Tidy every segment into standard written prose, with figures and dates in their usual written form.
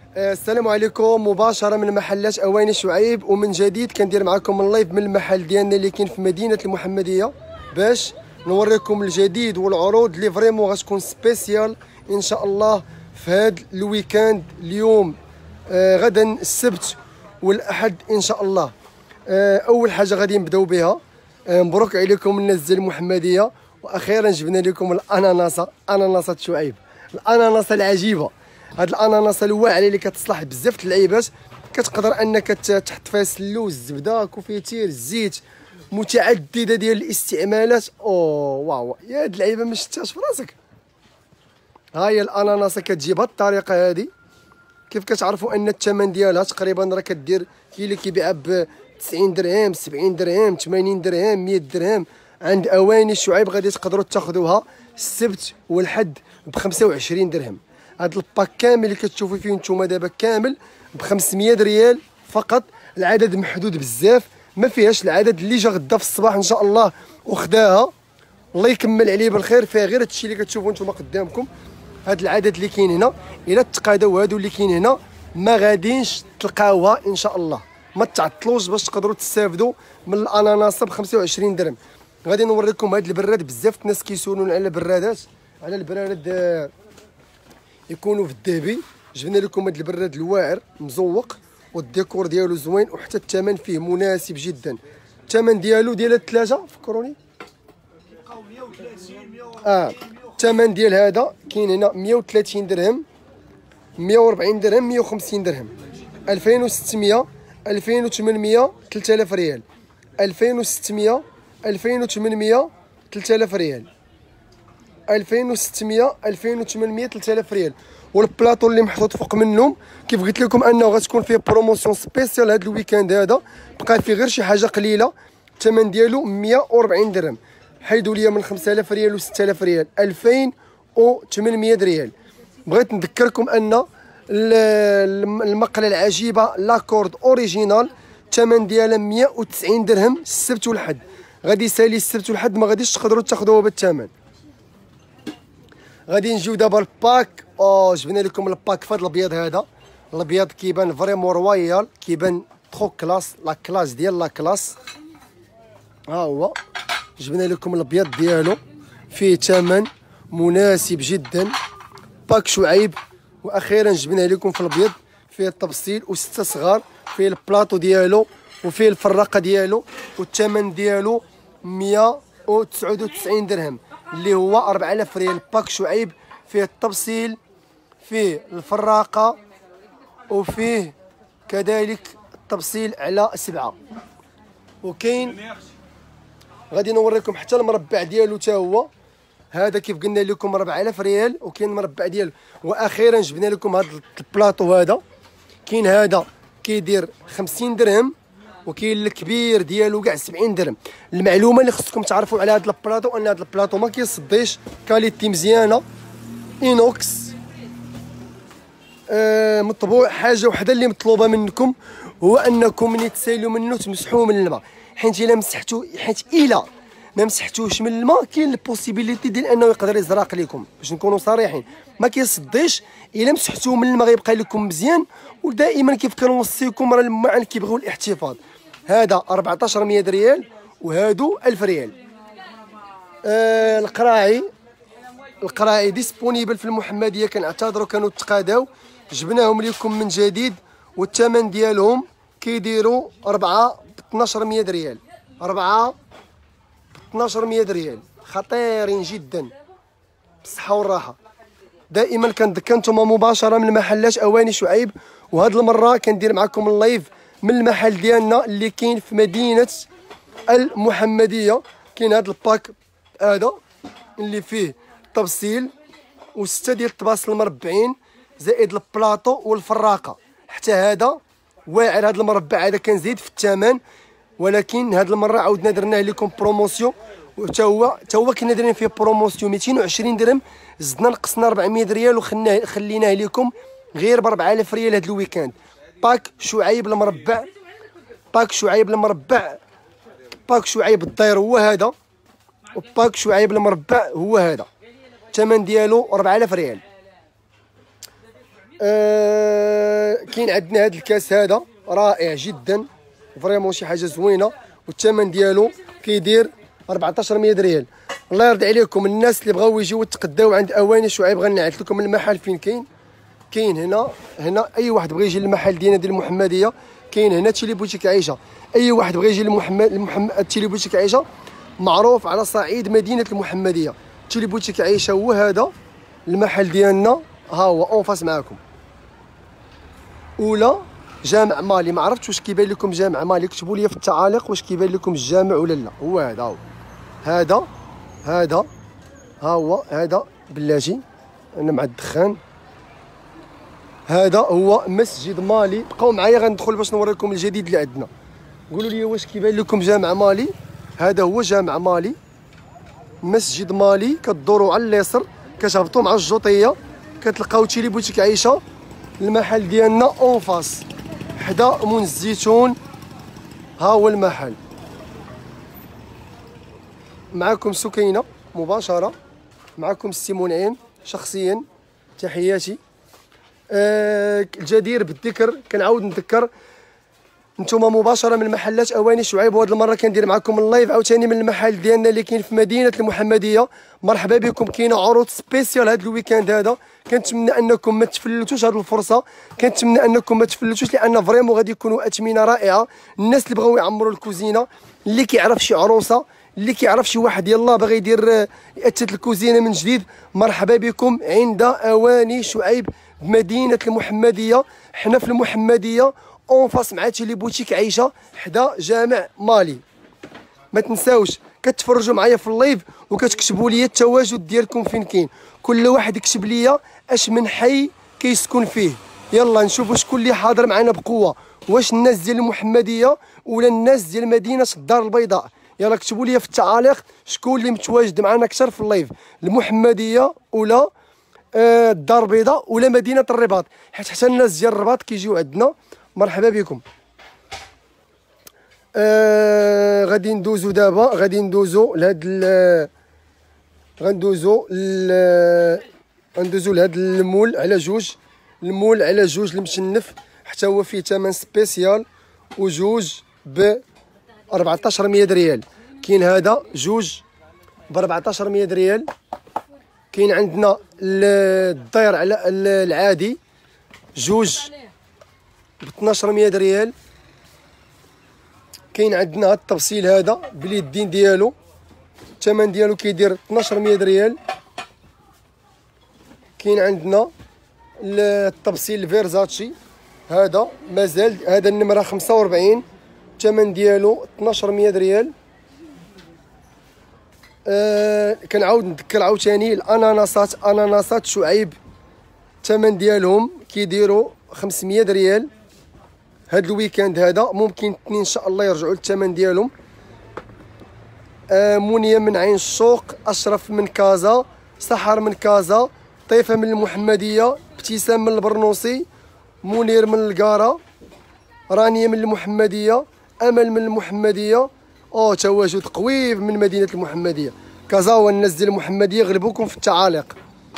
السلام عليكم، مباشرة من محلات اواني شعيب، ومن جديد كندير معكم اللايف من المحل ديالنا اللي كاين في مدينة المحمدية باش نوريكم الجديد والعروض اللي فريمون غتكون سبيسيال ان شاء الله في هذا الويكاند. اليوم غدا السبت والاحد ان شاء الله. اول حاجة غادي نبداو بها، مبروك عليكم الناس ديال المحمدية، واخيرا جبنا لكم الاناناسة، اناناسة شعيب، الاناناسة العجيبة. هاد الاناناسه الواعره اللي كتصلح بزاف اللعيبات، كتقدر انك تحط فيها سلوز، الزبده، كوفيتير، الزيت، متعدده ديال الاستعمالات. واو يا هاد اللعيبه ما شفتهاش في راسك. ها هي الاناناسه كتجي بهاد الطريقه هادي. كيف كتعرفوا ان الثمن ديالها تقريبا راه كدير كاين اللي كيبيعها ب 90 درهم، 70 درهم، 80 درهم، 100 درهم. عند اواني شعيب غادي تقدروا تاخذوها السبت والحد ب 25 درهم. هاد الباك كامل اللي كتشوفوا فيه نتوما دابا كامل ب 500 ريال فقط. العدد محدود بزاف، ما فيهاش العدد اللي جا غدا في الصباح ان شاء الله وخداها الله يكمل عليه بالخير. فيها غير هادشي اللي كتشوفوا نتوما قدامكم. هاد العدد اللي كاين هنا الا تقاداو هادو اللي كاين هنا ما غاديش تلقاوها ان شاء الله. ما تعطلوش باش تقدروا تستافدوا من الاناناس ب 25 درهم. غادي نوريكم هاد البراد. بزاف الناس كيسولون على البرادات، على البراد يكونوا في الذهبي. جبنا لكم هذا البراد الواعر مزوق، والديكور ديالو زوين، وحتى الثمن فيه مناسب جدا. الثمن ديالو ديال الثلاجه فكروني الثمن ديال هذا كاين هنا 130 درهم، 140 درهم، 150 درهم، 2600، 2800، 3000 ريال، 2600، 2800، 3000 ريال، 2600، 2800، 3000 ريال. والبلاطو اللي محطوط فوق منهم كيف قلت لكم انه غتكون فيه بروموسيون سبيسيال هذا الويكاند هذا. بقى فيه غير شي حاجه قليله، الثمن ديالو 140 درهم. حيدوا لي من 5000 ريال و 6000 ريال 2800 ريال. بغيت نذكركم ان المقله العجيبه لاكورد اوريجينال الثمن ديالها 190 درهم السبت والحد. غادي يسالي السبت والحد ما غاديش تقدروا تاخذوها بالثمن. غادي نجيو دابا الباك. جبنا لكم الباك في هذا الابيض. هذا الابيض كيبان فريمون رويال، كيبان ترو كلاس، لا كلاس ديال لا كلاس. ها هو جبنا لكم الابيض ديالو، فيه ثمن مناسب جدا، باك شعيب. واخيرا جبناه لكم في الابيض، فيه التبصيل وستة صغار، فيه البلاطو ديالو وفيه الفراقه ديالو، والثمن ديالو 199 درهم اللي هو 4000 ريال. باك شعيب فيه التبصيل، فيه الفراقه، وفيه كذلك التبصيل على 7. وكاين غادي نوريكم حتى المربع ديالو تا هو. هذا كيف قلنا لكم 4000 ريال، وكاين المربع ديالو. واخيرا جبنا لكم هذا البلاطو. هذا كاين هذا كيدير 50 درهم، وكاين الكبير ديالو كاع 70 درهم. المعلومه اللي خصكم تعرفوا على هذا البلاطو ان هذا البلاطو ما كيصديش، كاليتي مزيانه، اينوكس، مطبوع. حاجه وحده اللي مطلوبه منكم هو انكم ملي تسالوا منه تمسحوه من الماء، حيت الا مسحتو، حيت الا ما مسحتوش من الماء كاين البوسيبيليتي ديال انه يقدر يزرق لكم. باش نكونوا صريحين ما كيصديش. الا مسحتوه من الماء غيبقى لكم مزيان. ودائما كيف كنوصيكم راه المعن كيبغيو الاحتفاظ. هذا 1400 ريال، وهادو 1000 ريال. القراعي ديسبونيبل في المحمديه. كنعتذروا كانوا تقاداو، جبناهم لكم من جديد، والثمن ديالهم كيديروا 4 ب 1200 ريال. 4 ب 1200 ريال، خطيرين جدا بالصحه والراحه. دائما كنذكر نتوما مباشره من محلات اواني شعيب، وهاد المره كندير معكم اللايف من المحل ديالنا اللي كاين في مدينه المحمديه. كاين هاد الباك هذا اللي فيه تبصيل وستة ديال الطباصل المربعين، زائد البلاطو والفراقه. حتى هذا واعر. هذا المربع هذا كنزيد في الثمن، ولكن هذه المره عاودنا درناه لكم بروموسيون. وتا هو كنا دايرين فيه بروموسيون 220 درهم، زدنا نقصنا 400 ريال وخليناه لكم غير ب 4000 ريال هذا الويكاند. باك شعيب المربع، باك شعيب المربع، باك شعيب الداير هو هذا، وباك شعيب المربع هو هذا. الثمن ديالو 4000 ريال. كاين عندنا هذا الكاس هذا رائع جدا فريمون شي حاجه زوينه، والثمن ديالو كيدير 1400 ريال. الله يرضي عليكم الناس اللي بغاو يجيو يتقداو عند اواني شعيب غنعت لكم المحل فين كاين هنا اي واحد بغى يجي للمحل ديالنا ديال المحمديه. كاين هنا تيلي بوتيك عائشه، اي واحد بغى يجي تيلي بوتيك عائشه معروف على صعيد مدينه المحمديه. تيلي بوتيك عائشه هو هذا المحل ديالنا، ها هو اون فاس معاكم. ولا جامع مالي، ما عرفتش واش كيبان لكم جامع مالي، كتبوا لي في التعاليق واش كيبان لكم الجامع ولا لا. هو هذا ها هو هذا بلاتي انا مع الدخان. هذا هو مسجد مالي. بقاو معايا غندخل باش نوريكم الجديد اللي عندنا. قولوا لي واش كيبان لكم جامع مالي. هذا هو جامع مالي، مسجد مالي. كدوروا على اليسر كتهبطوا مع الجوطيه كتلقاو تيلي بوتيك عائشه. المحل ديالنا اون فاس حدا مون الزيتون. ها هو المحل. معكم سكينه مباشره، معكم السي منعم شخصيا. تحياتي. الجدير بالذكر كنعاود نذكر نتوما مباشره من محلات اواني شعيب، وهاد المره كندير معكم اللايف عاوتاني من المحل ديالنا اللي كاين في مدينه المحمديه. مرحبا بكم. كاينه عروض سبيسيال هذا الويكاند هذا. كنتمنى انكم ما تفلتوش هذه الفرصه، كنتمنى انكم ما تفلتوش، لان فريمون غادي يكونوا اثمنه رائعه. الناس اللي بغاو يعمروا الكوزينه، اللي كيعرف شي عروسه، اللي كيعرف شي واحد يلاه باغي يدير يأتت الكوزينه من جديد، مرحبا بكم عند اواني شعيب بمدينه المحمديه. حنا في المحمديه اون فاس مع تيلي بوتيك عائشه حدا جامع مالي. ما تنساوش كتفرجوا معايا في اللايف وكتكتبوا لي التواجد ديالكم فين كاين. كل واحد يكتب لي اش من حي كيسكن فيه. يلا نشوفوا شكون اللي حاضر معنا بقوه، واش الناس ديال المحمديه ولا الناس ديال مدينه الدار البيضاء. يلا كتبوا لي في التعاليق شكون اللي متواجد معنا اكثر في اللايف، المحمديه ولا الدار البيضاء ولا مدينه الرباط، حتى الناس ديال الرباط كيجيو عندنا. مرحبا بكم. غادي ندوزو دابا، غادي ندوزو لهاد غندوزو لهاد المول على جوج. المول على جوج المشنف حتى هو فيه ثمن سبيسيال، وجوج ب 1400 ريال. كاين هذا جوج ب 1400 ريال. كاين عندنا الداير على العادي جوج ب 1200 ريال. كاين عندنا هاد التفصيل هذا باليدين ديالو، الثمن ديالو كيدير 1200 ريال. كاين عندنا التفصيل الفيرزاتشي هذا مازال، هذا النمره 45، الثمن ديالو 1200 ريال. كنعاود نذكر عاوتاني الاناناسات شعيب الثمن ديالهم كيديروا 500 ريال. هاد الويكاند هذا ممكن اثنين ان شاء الله يرجعوا للثمن ديالهم. منية من عين الشوق، اشرف من كازا، سحر من كازا، طيفه من المحمديه، ابتسام من البرنوسي، منير من القاره، رانيا من المحمديه، امل من المحمديه. تواجد قوي من مدينه المحمديه. كازا والناس ديال المحمديه غلبوكم في التعاليق.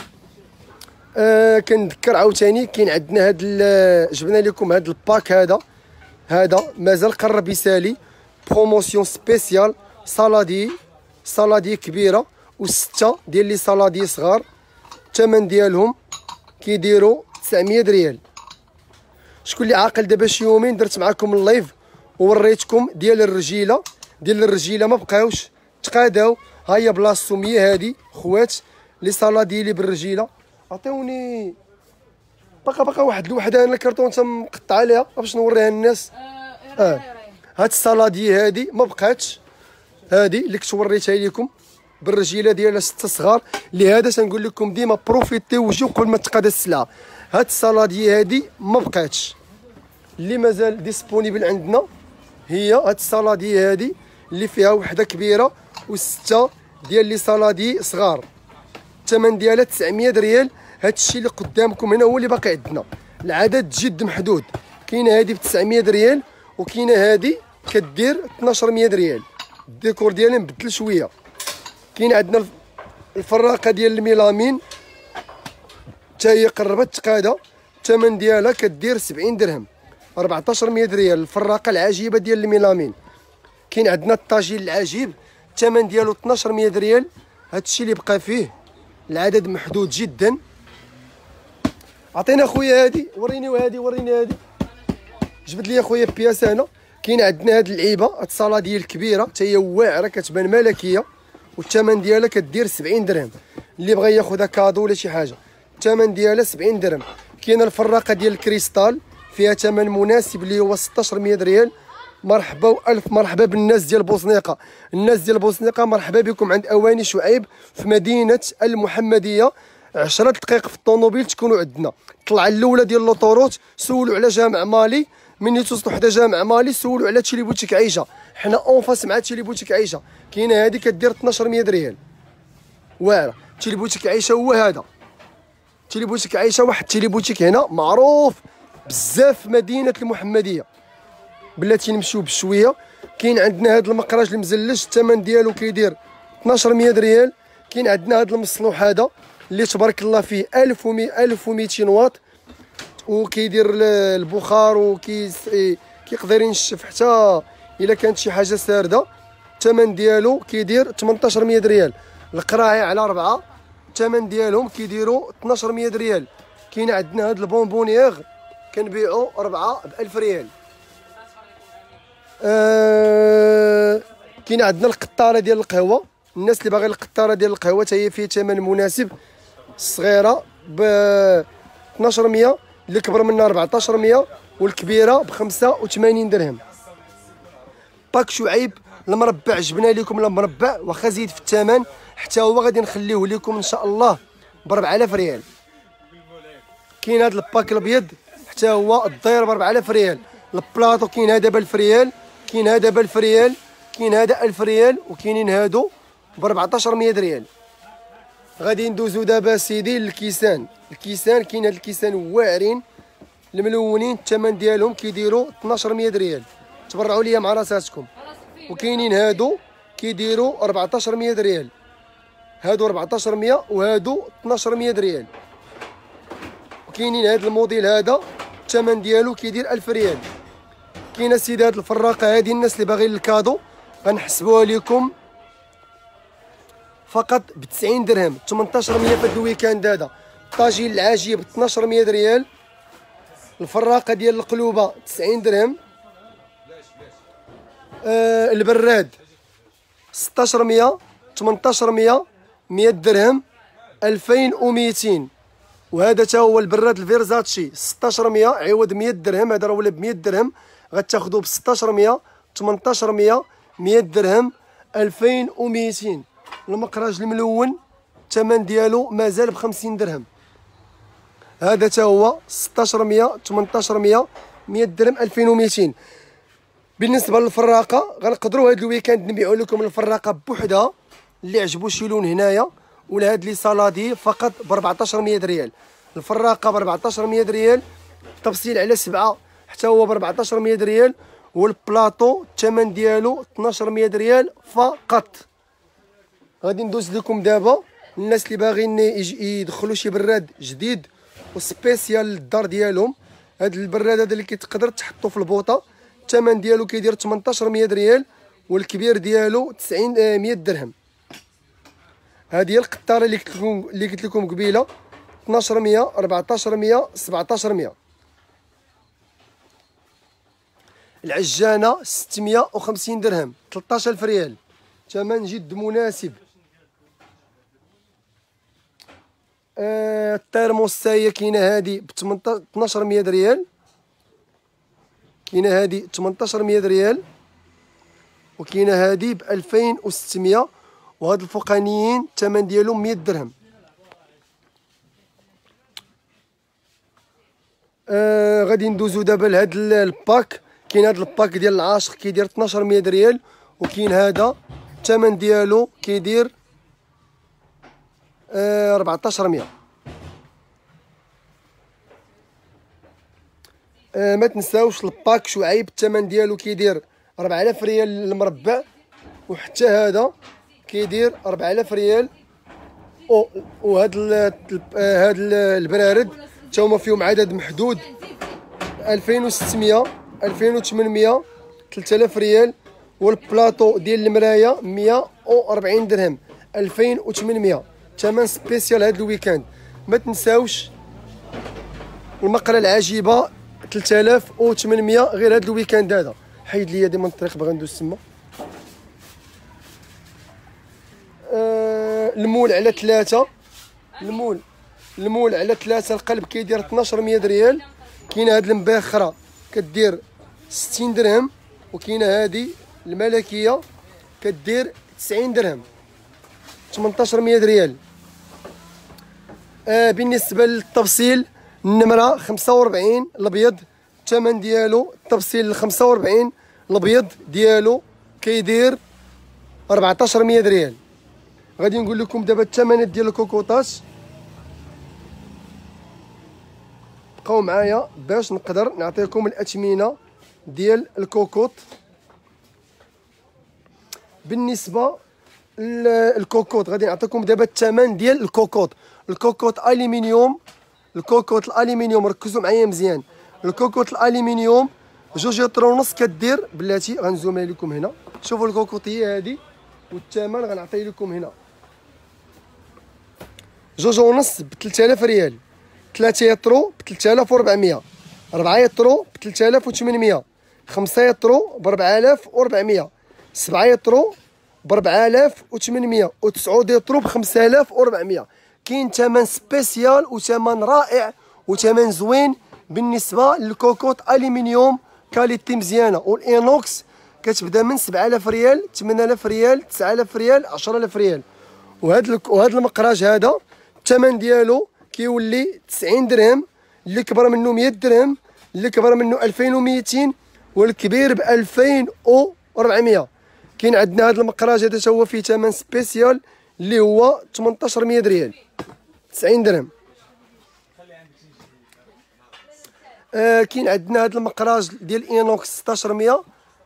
كنذكر عاوتاني كاين عندنا هاد جبنا لكم هاد الباك هذا مازال قرب يسالي. بروموسيون سبيسيال صالادي كبيره و6 ديال لي صالادي صغار. الثمن ديالهم كيديروا 900 ريال. شكون اللي عاقل دابا شي يومين درت معكم اللايف ووريتكم ديال الرجيله ما بقاوش تقاداو. ها هي بلاصتو 100 هادي خوات لي صالادي اللي بالرجيله. عطيوني بقى واحد الوحده انا الكرتون مقطع عليها باش نوريها للناس. هاد الصالادي هادي ما بقاتش، هادي اللي كنت وريتها لكم بالرجيله ديالها 6 صغار. لهذا تنقول لكم ديما بروفيتيو وجيو قبل ما تقاد السلعه. هاد الصالادي هادي ما بقاتش، اللي مازال ديسپونيبل عندنا هي هاد الصالادي هادي اللي فيها وحده كبيره و6 ديال لي صالادي صغار. الثمن ديالها 900 ريال. هاد الشيء اللي قدامكم هنا هو اللي باقي عندنا، العدد جد محدود. كاينه هادي ب 900 ريال وكاينه هادي كدير 1200 ريال. الديكور ديالها مبدل شويه. كاين عندنا الفراقه ديال الميلامين حتى هي قربت تقاده، الثمن ديالها كدير 70 درهم، 1400 ريال. الفراقه العجيبه ديال الميلامين. كاين عندنا الطاجين العجيب، الثمن ديالو 1200 ريال. هادشي اللي بقى فيه، العدد محدود جدا. عطينا خويا هادي، وريني هادي، وريني هادي، جبد لي خويا بياسه هنا. كاين عندنا هاد اللعيبه، هاد الصالاديه الكبيره حتى هي واعره كتبان ملكيه، والثمن ديالها كدير 70 درهم. اللي بغى ياخذها كادو ولا شي حاجه، الثمن ديالها 70 درهم. كاينه الفراقه ديال الكريستال فيها ثمن مناسب اللي هو 1600 ريال. مرحبا والف مرحبا بالناس ديال بوسنيقه. الناس ديال بوسنيقه مرحبا بكم عند اواني شعيب في مدينه المحمديه. 10 دقائق في الطوموبيل تكونوا عندنا. الطلعه الاولى ديال لوطوروت سولوا على جامع مالي، مني توصلوا حدا جامع مالي سولوا على تشيلي بوتيك عيشه. حنا اون فاس مع تشيلي بوتيك عيشه. كاينه هذه كدير 1200 ريال واعره. تشيلي بوتيك عيشه هو هذا، تشيلي بوتيك عيشه، واحد تشيلي بوتيك هنا معروف بزاف في مدينه المحمديه، بلاتي نمشيو بشويه. كاين عندنا هذا المقراج المزلج، الثمن ديالو كيدير 1200 ريال. كاين عندنا هذا المصلوح هذا اللي تبارك الله فيه 1200 واط، وكيدير البخار كيقدر ينشف حتى الا كانت شي حاجه سارده. الثمن ديالو كيدير 1800 ريال. القراعي على 4 الثمن ديالهم كيديروا 1200 ريال. كاين عندنا هاد البونبونيير كنبيعوا 4 ب 1000 ريال. كاين عندنا القطاره ديال القهوه، الناس اللي باغي القطاره ديال القهوه حتى هي فيها ثمن مناسب. الصغيره ب 1200، اللي كبر منها 1400، والكبيره ب 85 درهم. باك شعيب المربع جبنا لكم المربع، واخا زيد في الثمن حتى هو غادي نخليه لكم ان شاء الله ب 4000 ريال. كاين هذا الباك الابيض حتى هو الداير ب 4000 ريال. البلاطو كاين هذا ب 1000 ريال، كاين هذا ب 1000 ريال، كاين هذا 1000 ريال، وكاينين هادو ب 1400 ريال. غادي ندوزو دابا سيدي للكيسان. الكيسان كاين هاد الكيسان واعرين الملونين، الثمن ديالهم كيديروا 1200 ريال. تبرعوا ليا مع راساتكم. وكاينين هادو كيديروا 1400 ريال، هادو 1400 وهادو 1200 ريال. وكاينين هاد الموديل هذا الثمن ديالو كيدير 1000 ريال. كاينه سيدي هاد الفراقه هادي، الناس اللي باغيين الكادو غنحسبوها لكم فقط ب 90 درهم، 1800 في هاد الويكاند هذا. الطاجين العجيب 1200 ريال. الفراقه ديال القلوبه 90 درهم. البراد 1600، 1800، 100 درهم، 2200. وهذا تا هو البراد الفيرزاتشي 1600 عوض 100 درهم. هذا راه ولا ب 100 درهم، غتاخذوه ب 1600، 1800، 100 درهم، 2200. المقراج الملون الثمن ديالو مازال ب 50 درهم. هذا تا هو 1600، 1800، 100 درهم، 2200. بالنسبه للفراقه غنقدروا هذا الويكاند نبيعوا لكم الفراقه بوحدها، اللي عجبو شي لون هنايا، ولا هاد لي صالادي فقط ب 1400 ريال. الفراقه ب 1400 ريال، تفصيل على 7 حتى هو ب 1400 ريال. والبلاطو الثمن ديالو 1200 ريال فقط. غادي ندوز لكم دابا الناس اللي باغيين يدخلوا شي براد جديد وسبيسيال للدار ديالهم. هاد البراد هذا اللي كتقدر تحطو في البوطه، الثمن ديالو كيدير 1800 ريال، والكبير ديالو 100 درهم. هذه هي القطاره اللي قلت لكم قبيله، 1200، 1400، 1700. العجانه 650 درهم، 13000 ريال، ثمن جد مناسب. الترموسيه كاينه هذه ب 1200 ريال، كاينه هذه 1800 ريال، وكاينه هذه ب 2600. وهاد الفوقانيين الثمن ديالهم 100 درهم. غادي ندوزو دابا لهاد الباك. كاين هاد الباك ديال العاشق كيدير 1200 ريال، وكاين هذا الثمن ديالو كيدير 1400. ما تنساوش الباك شعيب الثمن ديالو كيدير 4000 ريال المربع، وحتى هذا كيدير 4000 ريال. وهاد البرارد تا هما فيهم عدد محدود. 2600 2800 3000 ريال. والبلاطو ديال المرايه 140 درهم 2800 ثمن سبيسيال هذا الويكاند. ما تنساوش المقله العجيبه 3800 غير هذا الويكاند هذا. حيد لي يدي من الطريق باغي ندوز تما. المول على 3 المول على 3 القلب كيدير 1200 ريال. كاينه هاد المباخره كدير 60 درهم وكاينه هادي الملكيه كدير 90 درهم 1800 ريال. بالنسبه للتفصيل النمره 45 الابيض الثمن ديالو التفصيل 45 الابيض ديالو كيدير 1400 ريال. غادي نقول لكم دابا الثمنات ديال الكوكوطات، بقاو معايا باش نقدر نعطيكم الاثمنه ديال الكوكوط. بالنسبه للكوكوط غادي نعطيكم دابا الثمن ديال الكوكوط. الكوكوط الومنيوم، الكوكوط الالومنيوم ركزوا معايا مزيان. الكوكوط الالومنيوم 2 لتر ونص كدير بلاتي. غنزوم لكم هنا شوفوا الكوكوط هي هذه والثمن غنعطي لكم هنا 2 ونص ب 3000 ريال، 3 يطرو ب 3400، 4 يطرو ب 3800، 5 يطرو ب 4400، 7 يطرو ب 4800 و9 يطرو ب 5400. كاين ثمن سبيسيال وثمن رائع وثمن زوين بالنسبه للكوكوط الومنيوم كاليتي مزيانه. والانوكس كتبدا من 7000 ريال 8000 ريال 9000 ريال 10000 ريال. وهذا المقراج هذا الثمن ديالو كيولي 90 درهم، اللي كبر منه 100 درهم، اللي كبر منه 2200 والكبير ب 2400. كاين عندنا هذا المقراج هذا هو فيه ثمن سبيسيال اللي هو 1800 ريال 90 درهم. كاين عندنا هذا المقراج ديال اينوكس 1600،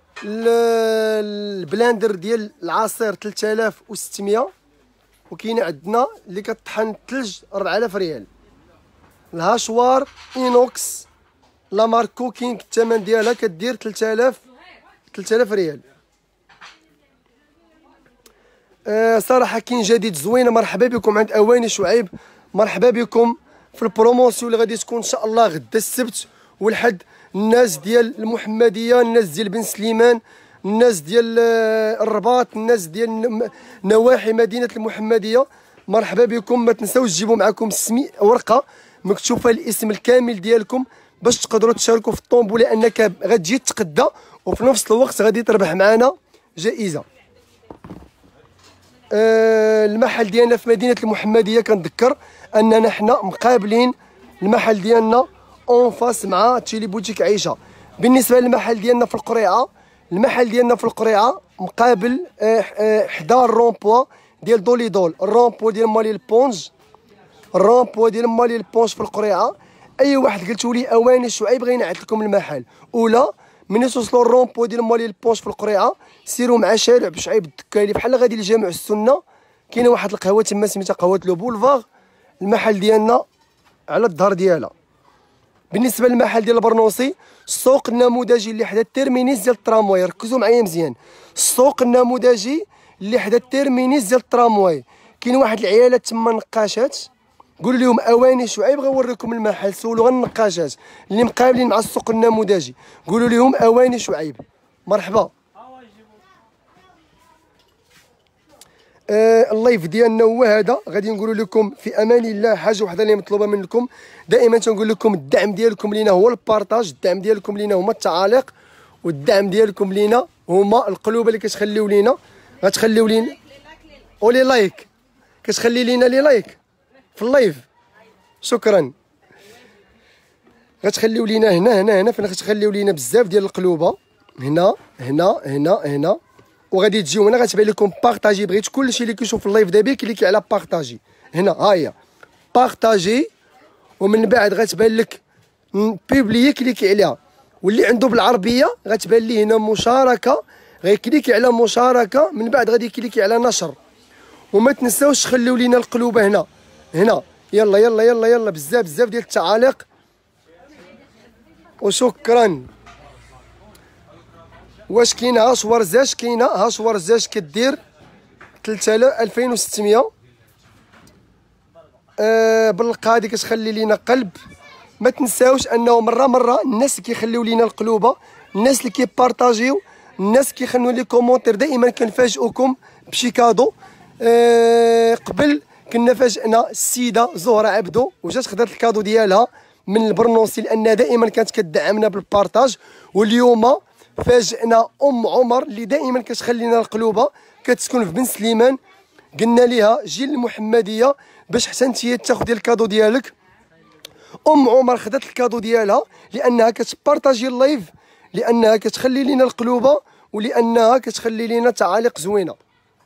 البلاندر ديال العصير 3600، وكاين عندنا اللي كطحن الثلج 4000 ريال. الهاشوار اينوكس لا مارك كوكينغ الثمن ديالها كدير 3000 ريال. صراحه كاين جديد زوينه. مرحبا بكم عند اواني شعيب، مرحبا بكم في البروموسيون اللي غادي تكون ان شاء الله غدا السبت والحد. الناس ديال المحمديه، الناس ديال بن سليمان، الناس ديال الرباط، الناس ديال نواحي مدينه المحمديه، مرحبا بكم. ما تنساوش تجيبوا معكم ورقه مكتوب فيها الاسم الكامل ديالكم باش تقدروا تشاركوا في الطومبو، لانك غتجي تتقدى وفي نفس الوقت غادي تربح معنا جائزه. المحل ديالنا في مدينه المحمديه كنذكر اننا حنا مقابلين المحل ديالنا اون فاس مع تيلي بوتيك عيشه. بالنسبه للمحل ديالنا في القريعه، المحل ديالنا في القريعه مقابل حدا الرومبوا ديال دوليدول، الرومبوا ديال مالي البونج، الرومبوا ديال مالي البونج في القريعه. اي واحد قلتوا لي اواني شعيب غينعت لكم المحل، ولا من توصلوا الرومبو ديال مالي البونش في القريعه سيروا مع شارع بشعيب الدكايلي بحال غادي لجامع السنه. كاينه واحد القهوه تما سميتها قهوه لو بولفار، المحل ديالنا على الظهر ديالها. بالنسبه للمحل ديال البرنوسي، السوق النموذجي اللي حدا التيرمينيس ديال الترامواي، ركزوا معايا مزيان، السوق النموذجي اللي حدا التيرمينيس ديال الترامواي. كاين واحد العيالات تما نقاشات، قولوا لهم اواني شعيب غنوريكم المحل، سولوا غير النقاشات اللي مقابلين مع السوق النموذجي، قولوا لهم اواني شعيب. مرحبا. اللايف ديالنا هو هذا، غادي نقول لكم في امان الله. حاجه وحده اللي مطلوبه منكم دائما تنقول لكم الدعم ديالكم لينا هو البارطاج، الدعم ديالكم لينا هما التعاليق، والدعم ديالكم لينا هما القلوب اللي كتخليو لينا، غتخليو لينا ولي لايك، كتخلي لينا لي لايك في اللايف. شكرا. غتخليو لينا هنا فين غتخليو لينا بزاف ديال القلوبه، هنا وغادي تجيو هنا غتبان لكم بارطاجي. بغيت كلشي اللي كيشوف اللايف دابا كيليكي على بارطاجي هنا، ها هي بارطاجي، ومن بعد غتبان لك بوبليي كليكي عليها، واللي عنده بالعربيه غتبان ليه هنا مشاركه، غيكليكي على مشاركه، من بعد غادي كليكي على نشر. وما تنساوش تخليو لينا القلوبه هنا يلا يلا يلا يلا، بزاف بزاف ديال التعاليق وشكرا. واش كاينه هاش ورزاش؟ كاينه هاش ورزاش كدير 2600. بالقا هادي كتخلي لينا قلب. ما تنساوش انه مره الناس اللي كيخليو لينا القلوبه، الناس اللي كيبارطاجيو، الناس اللي كيخليو لي كومونتير، دائما كنفاجئوكم بشي كادو. قبل كنا فاجئنا السيده زهره عبدو وجات خدات الكادو ديالها من البرنوسي لانها دائما كانت كتدعمنا بالبارطاج. واليوم فاجئنا عمر اللي دائما كتخلينا القلوبه، كتسكن في بن سليمان. قلنا ليها جي للمحمديه باش حتى نتيا تاخدي الكادو ديالك. عمر خدات الكادو ديالها لانها كتبارطاجي اللايف، لانها كتخلي لينا القلوبه، ولانها كتخلي لينا تعاليق زوينه.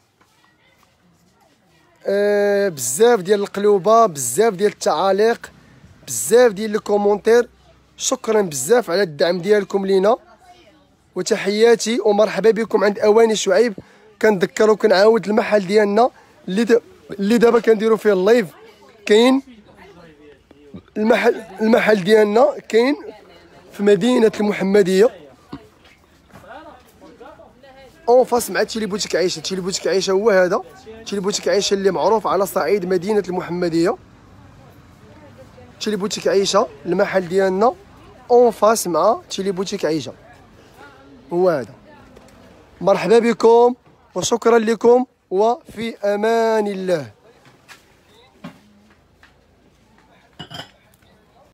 بزاف ديال القلوبه، بزاف ديال التعاليق، بزاف ديال الكومونتير. شكرا بزاف على الدعم ديالكم لينا، وتحياتي ومرحبا بكم عند اواني شعيب. كنذكر وكنعاود المحل ديالنا اللي دابا كنديروا فيه اللايف. كاين المحل ديالنا كاين في مدينه المحمديه اون فاس مع تيلي بوتيك عيشه. تيلي بوتيك عيشه هو هذا، تيلي بوتيك عيشه اللي معروف على صعيد مدينه المحمديه. تيلي بوتيك عيشه المحل ديالنا اون فاس مع تيلي بوتيك عيشه هو هذا. مرحبا بكم وشكرا لكم وفي امان الله.